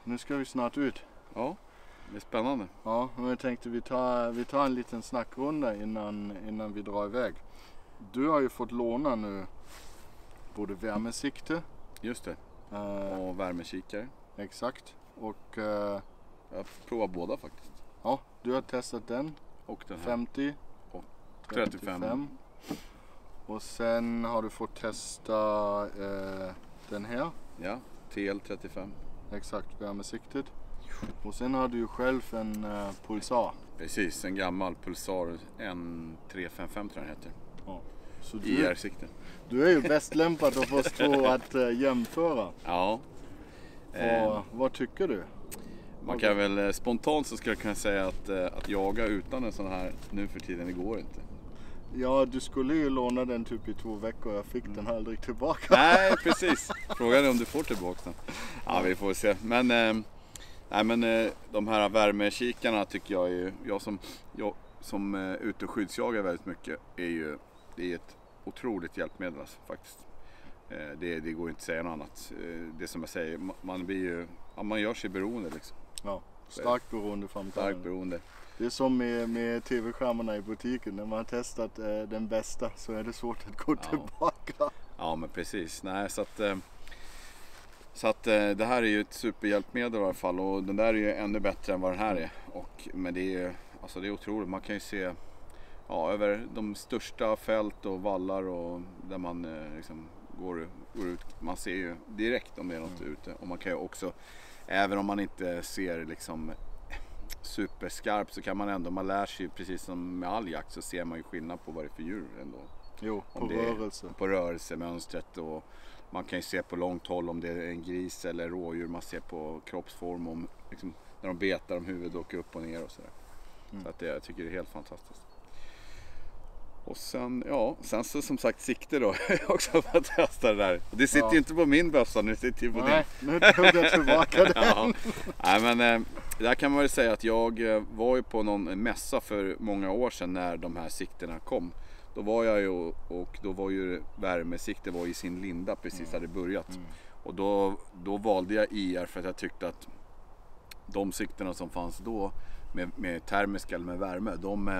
Nu ska vi snart ut. Ja, det är spännande. Ja, men jag tänkte vi tar en liten snackrunda innan vi drar iväg. Du har ju fått låna nu både värmesikte. Just det. Och värmekikare. Exakt. Och jag provar båda faktiskt. ja, du har testat den. Och den här. 50 och 35. Och sen har du fått testa den här. Ja, TL35. Exakt, värmesiktet. Och sen har du ju själv en Pulsar. Precis, en gammal Pulsar N355 tror jag den heter. Ja. Så IR-sikten. Du är ju bäst lämpad att förstå att jämföra. Ja. Och vad tycker du? Man kan väl spontant så skulle jag kunna säga att jaga utan en sån här nu för tiden, det går inte. Ja, du skulle ju låna den typ i 2 veckor. Jag fick den aldrig tillbaka. Nej, precis. Frågan är om du får tillbaka den. Ja, vi får se. Men de här värmekikarna tycker jag är jag som ute och skyddsjagar väldigt mycket det är ett otroligt hjälpmedel alltså, faktiskt. Det går inte att säga något annat. Det som jag säger, man blir ju, man gör sig beroende liksom. Ja, starkt beroende framtiden. Starkt beroende. Det är som med tv-skärmarna i butiken. När man har testat den bästa så är det svårt att gå tillbaka. Ja, men precis. Nej, så att det här är ju ett superhjälpmedel i alla fall. Och den där är ju ännu bättre än vad den här är. Men det är otroligt. Man kan ju se över de största fält och vallar och där man liksom går ut. Man ser ju direkt om det är något ute. Och man kan ju också, även om man inte ser liksom superskarpt, så kan man ändå, man lär sig precis som med all jakt, så ser man ju skillnad på vad det är för djur ändå. Jo, på rörelsemönstret, och man kan ju se på långt håll om det är en gris eller rådjur, man ser på kroppsform, om liksom, när de betar, om huvudet åker upp och ner och sådär. Så att jag tycker det är helt fantastiskt. Och sen så som sagt sikte då också för att testa det där. Det sitter ju inte på min bössa, nu sitter ju på din. Nej, nu tog jag tillbaka den. Nej, men där kan man väl säga att jag var ju på någon mässa för många år sedan när de här sikterna kom. Då var jag ju, och då var ju värmesikte var i sin linda precis hade börjat. Och då valde jag IR för att jag tyckte att de sikterna som fanns då med termisk eller med värme,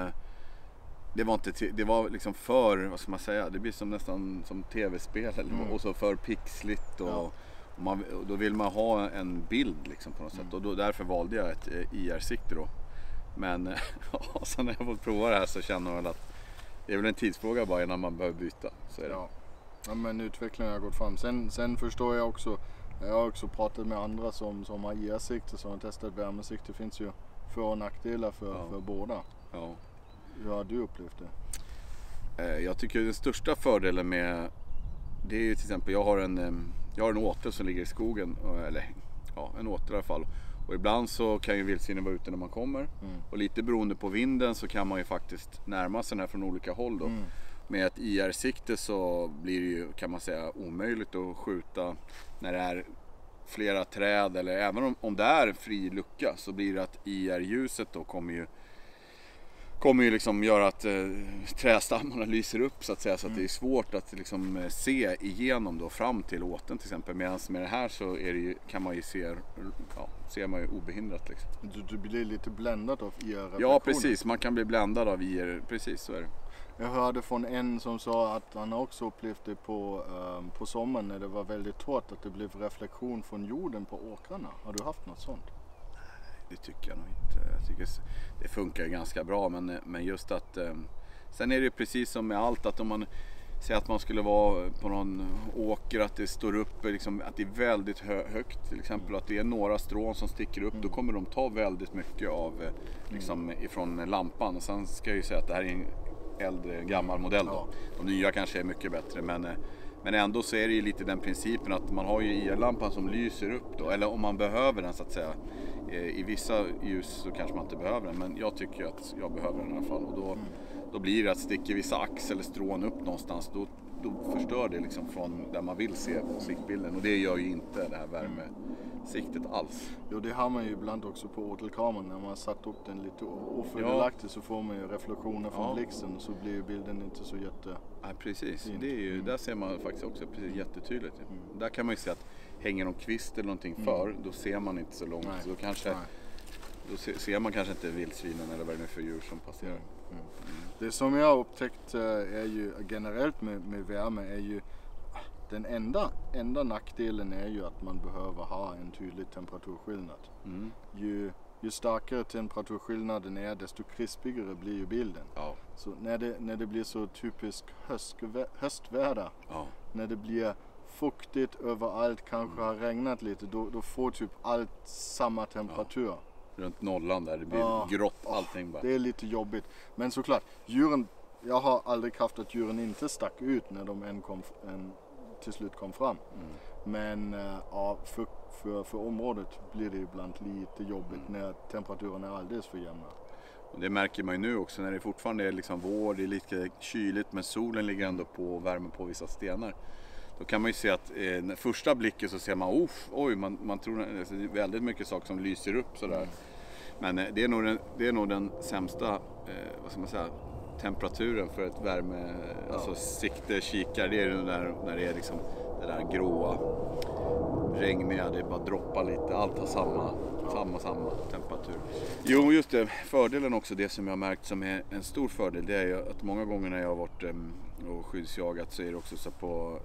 det var liksom för, vad ska man säga, det blir som nästan som tv-spel och så för pixligt och då vill man ha en bild liksom på något sätt, och därför valde jag ett IR-sikte då. Men sen när jag fått prova det här så känner man väl att det är väl en tidsfråga bara innan man behöver byta, så är det. Ja, men utvecklingen har gått fram. Sen förstår jag också, jag har också pratat med andra som har IR-sikte, som har testat värmesikte. Det finns ju för- och nackdelar för båda. Ja. Hur har du upplevt det? Jag tycker den största fördelen med det är ju till exempel, jag har en åtel som ligger i skogen, eller en åtel i alla fall. Och ibland så kan ju vildsvinen vara ute när man kommer. Och lite beroende på vinden så kan man ju faktiskt närma sig den här från olika håll då. Med ett IR-sikte så blir det ju, kan man säga, omöjligt att skjuta när det är flera träd, eller även om det är fri lucka, så blir det att IR-ljuset då kommer ju liksom göra att trästammarna lyser upp så att säga, så att det är svårt att liksom se igenom då fram till åten till exempel, medan med det här så är det ju, kan man ju ser man ju obehindrat liksom. Du blir lite bländad av IR-reflektioner. Ja, precis, man kan bli bländad av IR, precis så är det. Jag hörde från en som sa att han också upplevt det på sommaren när det var väldigt torrt, att det blev reflektion från jorden på åkrarna. Har du haft något sånt? Det tycker jag nog inte. Jag tycker det funkar ju ganska bra, men just att sen är det ju precis som med allt, att om man säger att man skulle vara på någon åker, att det står upp liksom, att det är väldigt högt till exempel, att det är några strån som sticker upp, då kommer de ta väldigt mycket av liksom ifrån lampan. Och sen ska jag ju säga att det här är en äldre gammal modell då. De nya kanske är mycket bättre, men ändå så är det ju lite den principen att man har ju IR-lampan som lyser upp då, eller om man behöver den så att säga. I vissa ljus så kanske man inte behöver den, men jag tycker att jag behöver den i alla fall, och då blir det att sticker vissa ax eller strån upp någonstans, då förstör det liksom från där man vill se på siktbilden. Och det gör ju inte det här värmesiktet alls. Jo, det har man ju ibland också på åtelkameran. När man har satt upp den lite ofördelaktigt så får man ju reflektioner från blixten och så blir ju bilden inte så jätte... Ja, precis. Det är ju, där ser man faktiskt också precis jättetydligt. Där kan man ju se att hänger någon kvist eller någonting för, då ser man inte så långt. Nej. Så då kanske... Då ser man kanske inte vildsvinen eller vad det är för djur som passerar. Det som jag har upptäckt är ju generellt med värme är ju den enda nackdelen är ju att man behöver ha en tydlig temperaturskillnad. Ju starkare temperaturskillnaden är, desto krispigare blir ju bilden. Ja. Så när det blir så typiskt höstväder, när det blir fuktigt överallt, kanske har regnat lite, då får typ allt samma temperatur. Runt nollan där, det blir grått allting bara. Det är lite jobbigt. Men såklart, djuren, jag har aldrig haft att djuren inte stack ut när de till slut kom fram. Men för området blir det ibland lite jobbigt när temperaturen är alldeles för jämna. Och det märker man ju nu också när det fortfarande är liksom vår, det är lite kyligt men solen ligger ändå på och värmer på vissa stenar. Då kan man ju se att första blicken så ser man, man tror att det är väldigt mycket saker som lyser upp sådär. Men det är nog den sämsta, vad ska man säga, temperaturen för ett värme, alltså sikte, kikare, det är det där när det är liksom det där gråa, regniga, det bara droppar lite, allt har samma temperatur. Jo, just det, fördelen också, det som jag har märkt som är en stor fördel, det är ju att många gånger när jag har varit och skyddsjagat så är det också så på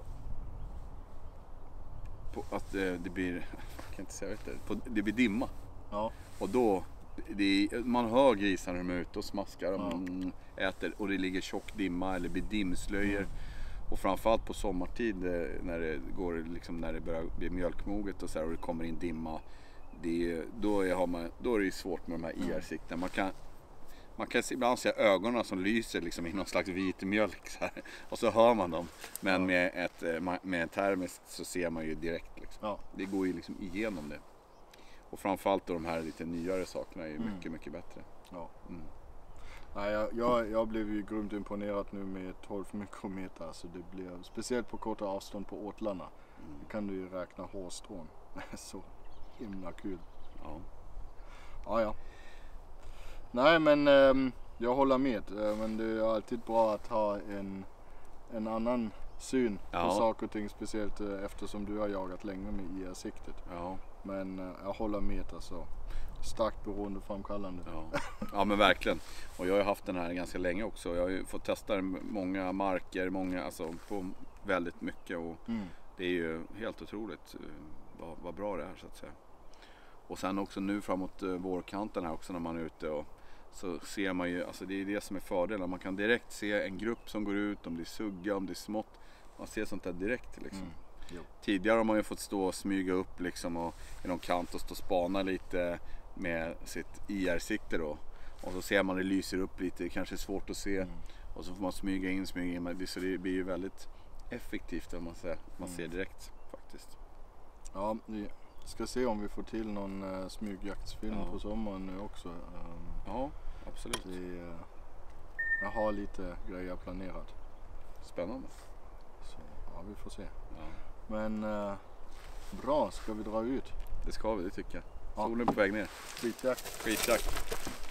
att det blir, jag kan inte säga, det blir dimma. Ja. Och då man hör grisarna när de är ute och smaskar och äter och det ligger tjock dimma eller blir dimslöjor. Och framförallt på sommartid när det börjar bli mjölkmoget och så här, och det kommer in dimma, då är det svårt med de här IR-sikten. Man kan ibland se ögonen som lyser liksom i någon slags vit mjölk så här, och så hör man dem. Men med en termiskt så ser man ju direkt liksom. Ja. Det går ju liksom igenom det. Och framförallt de här lite nyare sakerna är ju mycket, mycket bättre. Ja. Nej, jag blev ju grymt imponerad nu med 12 mikrometer. Alltså det blir, speciellt på korta avstånd på åtlarna. Det kan du ju räkna hårstrån. Så himla kul. Ja. Nej, men jag håller med. Men det är alltid bra att ha en annan syn på saker och ting. Speciellt eftersom du har jagat länge med IR-siktet. Ja. Men jag håller med, alltså. Starkt beroendeframkallande. Ja, men verkligen. Och jag har haft den här ganska länge också. Jag har ju fått testa många marker, alltså på väldigt mycket. Och det är ju helt otroligt vad bra det är så att säga. Och sen också nu framåt vårkanten här också när man är ute och så ser man ju, alltså det är det som är fördelen. Man kan direkt se en grupp som går ut, om det är sugga, om det är smått. Man ser sånt där direkt liksom. Tidigare har man ju fått stå och smyga upp liksom och i någon kant och stå och spana lite med sitt IR-sikte då. Och så ser man det lyser upp lite, det kanske är svårt att se. Och så får man smyga in. Så det blir ju väldigt effektivt om man ser direkt faktiskt. Ja, vi ska se om vi får till någon smygjaktsfilm på sommaren nu också. Ja, absolut. Jag har lite grejer planerat. Spännande. Så ja, vi får se. Ja. Men bra, ska vi dra ut? Det ska vi, det tycker jag. Solen är på väg ner. Skitjakt.